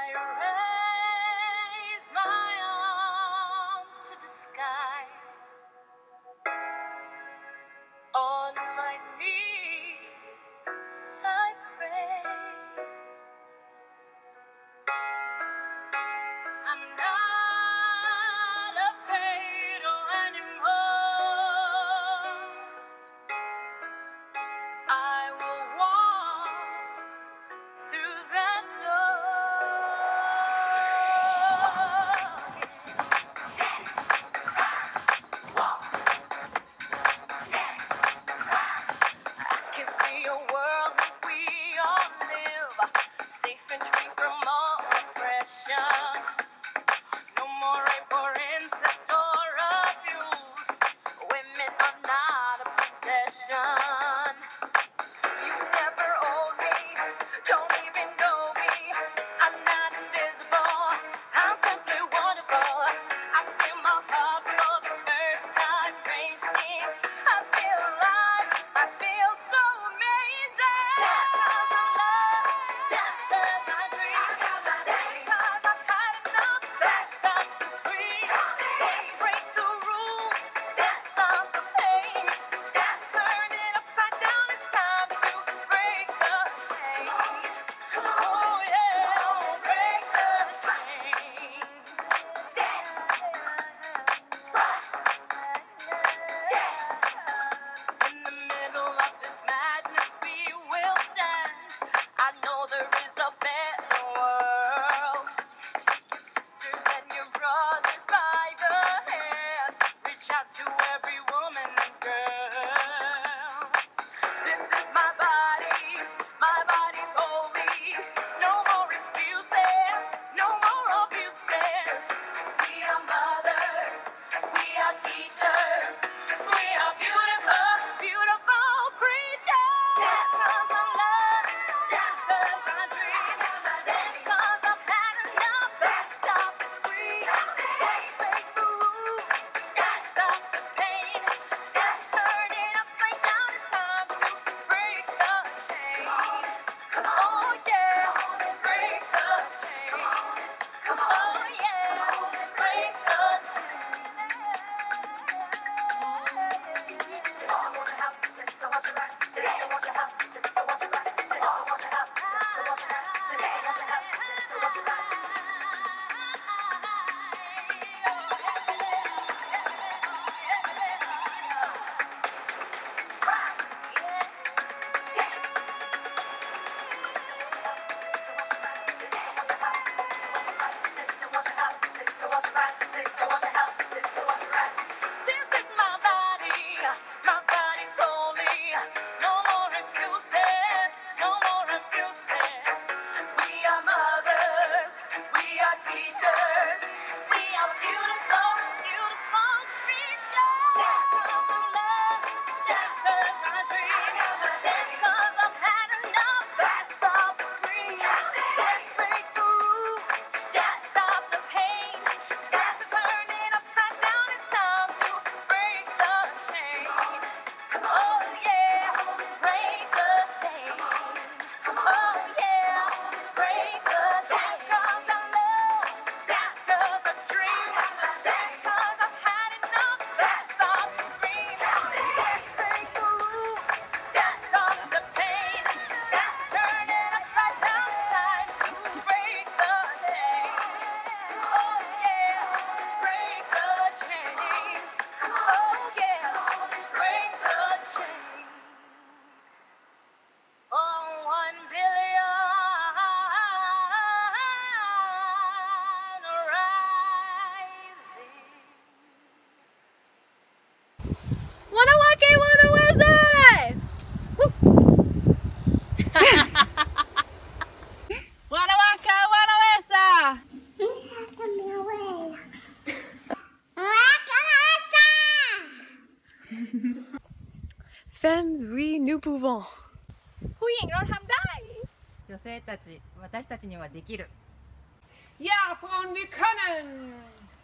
raise my arms to the sky. On my knees I pray. I'm not afraid anymore. I will walk through that door. Dance, walk, dance. I can see a world that we all live, safe and free from all oppression. No more rape or incest or abuse. Women are not a possession. You never own me, don't even know me. I'm not invisible, I'm simply wonderful. I feel my heart for the first time racing. I feel alive, I feel so amazing. Dance on the love, dance as I dream. Dance cause I've had enough, dance up the scream. Dance break the rules, dance off the pain. Dance turn it upside down, it's time to break the chain. Oh yeah, break the chain. Dance, rise, dance. In the middle of this madness we will stand. I know there is a better world. Take your sisters and your brothers by the hand. Reach out to every woman and girl. This is my body's holy. No more excuses, no more abuses. We are mothers, we are teachers, we are beautiful, beautiful creatures. Dance on the love, dance as I dream. Dance cause I've had enough, dance off the screen. Dance break the rules, dance off the pain. Dance turn it upside down, it's time to break the chain. Oh yeah, break the chain. Oh yeah, break the chain. Sister, want your help? Sister, want your rest? Sister, want your help? Sister, want your rest? Sister, want your help? Sister, want your rest? Sister, want your help? Sister, want your rest? Rise, dance. This is my body's holy. No more excuses, no more abuses. We are mothers, we are teachers, we are beautiful, beautiful creatures. Dance on the love, dance as I dream. Dance cause I've had enough, dance off the screen. Dance break the rules, dance off the pain. Dance turn it upside down, it's time to break the chain. Oh yeah, break the chain. Oh yeah, break the chain. Dance cause I love, dance cause I dream. Dance cause I've had enough, dance off the screen. Dance break the rules, dance off the pain. Dance turn it upside down, it's time to break the chain. Oh yeah, break the chain. Oh yeah, break the chain. Oh, 1 billion rising. Wanawake wanaweza! Wanawake wanaweza! Femmes, oui, nous pouvons. ผู้หญิงเราทำได้女性たち、私たちにはできる。 Ja, Frauen, wir können!